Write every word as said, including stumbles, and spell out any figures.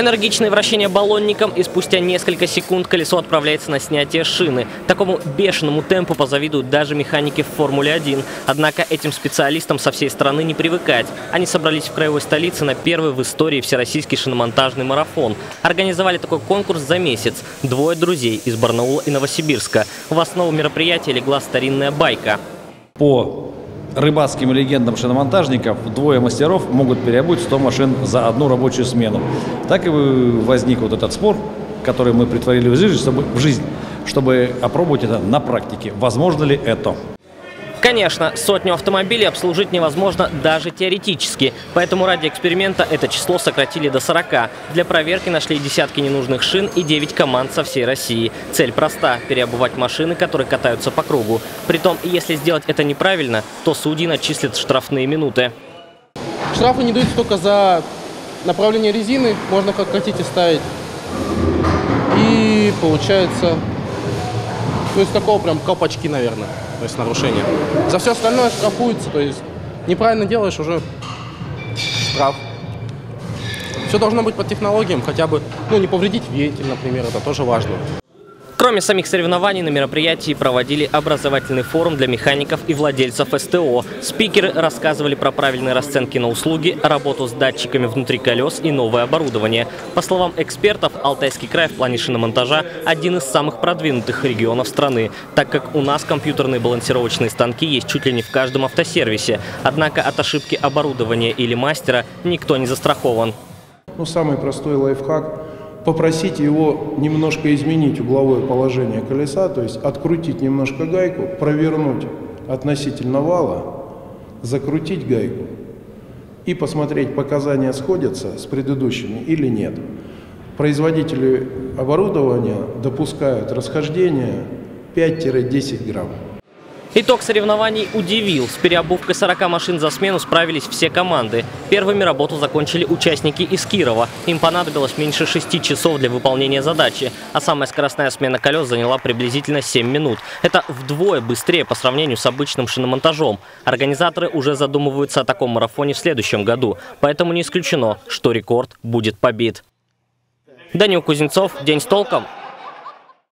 Энергичное вращение баллонником, и спустя несколько секунд колесо отправляется на снятие шины. Такому бешеному темпу позавидуют даже механики в Формуле один. Однако этим специалистам со всей страны не привыкать. Они собрались в краевой столице на первый в истории всероссийский шиномонтажный марафон. Организовали такой конкурс за месяц. Двое друзей из Барнаула и Новосибирска. В основу мероприятия легла старинная байка. По рыбацким легендам шиномонтажников, двое мастеров могут переобуть сто машин за одну рабочую смену. Так и возник вот этот спор, который мы притворили в жизнь, чтобы, в жизнь, чтобы опробовать это на практике. Возможно ли это? Конечно, сотню автомобилей обслужить невозможно даже теоретически. Поэтому ради эксперимента это число сократили до сорока. Для проверки нашли десятки ненужных шин и девять команд со всей России. Цель проста – переобувать машины, которые катаются по кругу. Притом, если сделать это неправильно, то судьи начислят штрафные минуты. Штрафы не дают только за направление резины, можно как хотите ставить. И получается, то есть такого прям колпачки, наверное. То есть нарушение. За все остальное штрафуется, то есть неправильно делаешь, уже штраф. Все должно быть по технологиям, хотя бы, ну, не повредить вентиль, например, это тоже важно. Кроме самих соревнований, на мероприятии проводили образовательный форум для механиков и владельцев СТО. Спикеры рассказывали про правильные расценки на услуги, работу с датчиками внутри колес и новое оборудование. По словам экспертов, Алтайский край в плане шиномонтажа один из самых продвинутых регионов страны, так как у нас компьютерные балансировочные станки есть чуть ли не в каждом автосервисе. Однако от ошибки оборудования или мастера никто не застрахован. Ну, самый простой лайфхак – попросить его немножко изменить угловое положение колеса, то есть открутить немножко гайку, провернуть относительно вала, закрутить гайку и посмотреть, показания сходятся с предыдущими или нет. Производители оборудования допускают расхождение пять-десять грамм. Итог соревнований удивил. С переобувкой сорока машин за смену справились все команды. Первыми работу закончили участники из Кирова. Им понадобилось меньше шести часов для выполнения задачи. А самая скоростная смена колес заняла приблизительно семь минут. Это вдвое быстрее по сравнению с обычным шиномонтажом. Организаторы уже задумываются о таком марафоне в следующем году. Поэтому не исключено, что рекорд будет побит. Данил Кузнецов. День с толком.